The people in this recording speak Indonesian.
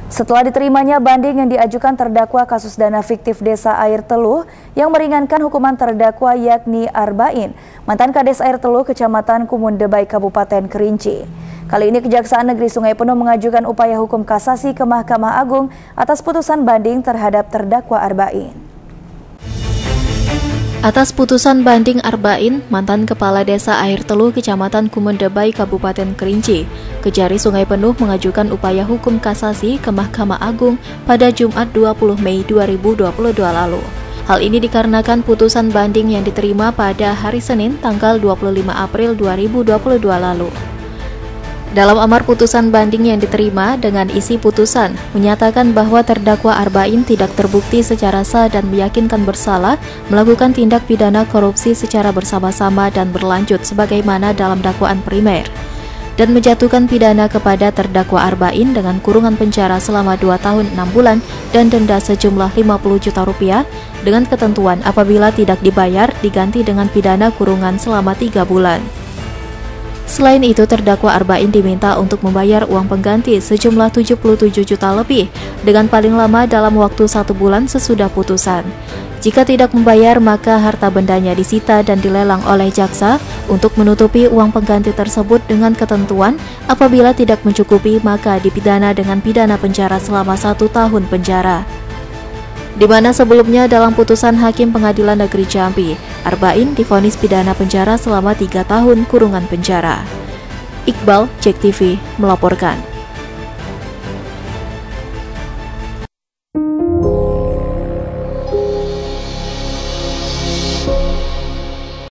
Setelah diterimanya banding yang diajukan terdakwa kasus dana fiktif Desa Air Teluh yang meringankan hukuman terdakwa yakni Arba'in, mantan Kades Air Teluh Kecamatan Kumundebai Kabupaten Kerinci. Kali ini Kejaksaan Negeri Sungai Penuh mengajukan upaya hukum kasasi ke Mahkamah Agung atas putusan banding terhadap terdakwa Arba'in. Atas putusan banding Arba'in, mantan Kepala Desa Air Teluh Kecamatan Kumundebai Kabupaten Kerinci, Kejari Sungai Penuh mengajukan upaya hukum kasasi ke Mahkamah Agung pada Jumat 20 Mei 2022 lalu. Hal ini dikarenakan putusan banding yang diterima pada hari Senin tanggal 25 April 2022 lalu. Dalam amar putusan banding yang diterima dengan isi putusan menyatakan bahwa terdakwa Arba'in tidak terbukti secara sah dan meyakinkan bersalah melakukan tindak pidana korupsi secara bersama-sama dan berlanjut sebagaimana dalam dakwaan primer, dan menjatuhkan pidana kepada terdakwa Arba'in dengan kurungan penjara selama 2 tahun 6 bulan dan denda sejumlah 50 juta rupiah dengan ketentuan apabila tidak dibayar diganti dengan pidana kurungan selama 3 bulan. Selain itu, terdakwa Arba'in diminta untuk membayar uang pengganti sejumlah 77 juta lebih dengan paling lama dalam waktu 1 bulan sesudah putusan. Jika tidak membayar, maka harta bendanya disita dan dilelang oleh jaksa untuk menutupi uang pengganti tersebut dengan ketentuan apabila tidak mencukupi maka dipidana dengan pidana penjara selama 1 tahun penjara. Di mana sebelumnya dalam putusan Hakim Pengadilan Negeri Jambi, Arba'in divonis pidana penjara selama 3 tahun kurungan penjara. Iqbal, JEK TV, melaporkan.